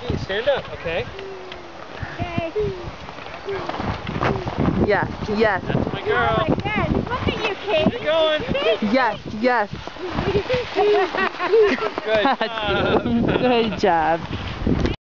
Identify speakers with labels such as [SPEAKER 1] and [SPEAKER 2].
[SPEAKER 1] Stand up, okay?
[SPEAKER 2] Okay.
[SPEAKER 3] Yes, yes.
[SPEAKER 1] That's my girl.
[SPEAKER 2] Oh my God. Look at you, Cate.
[SPEAKER 1] Keep going.
[SPEAKER 3] Yes, yes.
[SPEAKER 1] Good job.
[SPEAKER 3] Good job.